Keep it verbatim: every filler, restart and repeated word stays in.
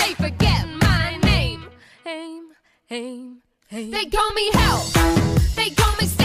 they forget my name. Aim, aim, aim. They call me hell, they call me